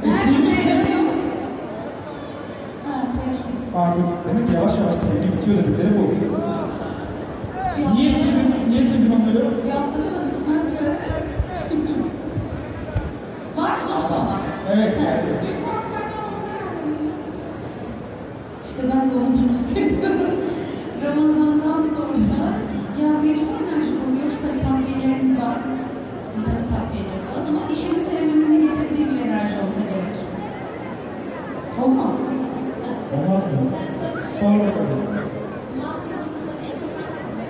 Silmişsin. Ha peki. Artık demek ki yavaş yavaş sevgi bitiyor dedikleri bu. Niye sildin onları? Bir haftada da bitmez be. Var mı sorusu olan? Evet, geldi. Büyük konserde olmaya geldiniz. İşte ben de onu merak ediyorum. Ramazan'dan sonra ya mecbur enerjik oluyoruz. Tabii takviyelerimiz var. Vitamin takviyeleri falan ama işini sevmenin de getirdiği bir enerji olsa gerek. Oldu mu? Olmaz mı? Sor bakalım. Maske grubundan en çok hangisi?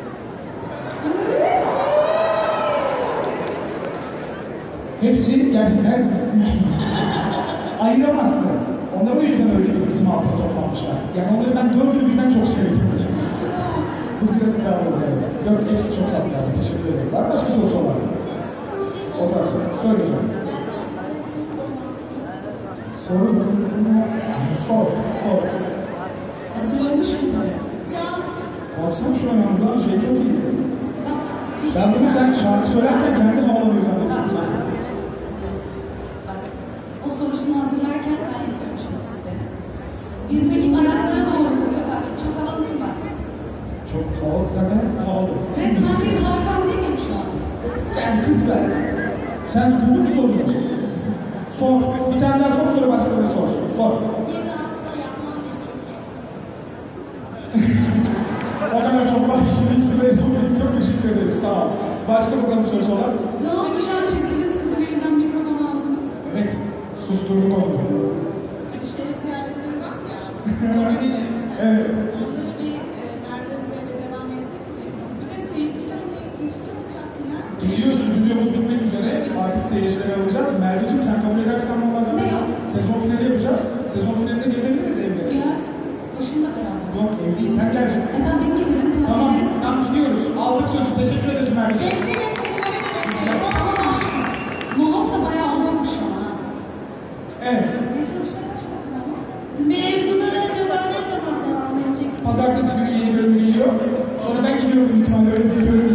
Hepsi gerçekten ayıramazsın. Onlar o yüzden öyle bir isim altına toplanmışlar. Yani onları ben dördünü birden çok sevdim. Bu biraz iddialı oldu. Yok, hepsi çok tatlılar. Teşekkür ederim. Var mı başka sorusu olan? O tarafta. Söyleyeceğim. Soru mu? Sor. Hazırlamış mıydı? Baksana şu an anlatılan şey çok iyi. Sen bunu şarkı söylerken kendi havalanıyorsun. Bak, o sorusunu hazırlarken ben yapıyorum şimdi sistemi. Bilmek ayaklara doğru koyuyor. Bak, çok havalı değil mi bak? Çok havalı, zaten havalı. Resmen bir Tarkan değil miyim şu an? Yani kız ver. Sen buldun mu sorunu? Sor. Bir tane daha sor, başkalarına sorsun. Sor. Bir daha asla yapmam dediğin şey. O kadar çok var. Şimdi sıraya sokayım. Çok teşekkür ederim. Sağ ol. Başka bakalım sorusu olan? Ne oldu şu an çizdiğiniz kızın elinden mikrofonu aldınız? Evet. Susturduk onu. Bir şey ziyaretleri var ya. Evet. Onları bir Merve Özbey'le devam ettirmeyeceksiniz. Bir de seyirciler hani içli olacaktı. Geliyor, stüdyomuz bitmek üzere. Artık seyircileri alacağız. Merveciğim sen kabul edersen valla zaten sezon finali yapacağız. Sezon finalinde gezebiliriz evde. Ya, başımda beraber. Yok, ev değil. Sen geleceksin. Tamam biz gidelim. Tamam, gidiyoruz. Aldık sözü. Teşekkür ederiz Merveciğim. Molof da bayağı uzakmış ama. Evet. Metrobüste kaç dakika var? Mevzuları acaba ne zaman devam edecek? Pazartesi günü yeni bölüm geliyor. Sonra ben gidiyorum büyük ihtimalle öyle bir bölüm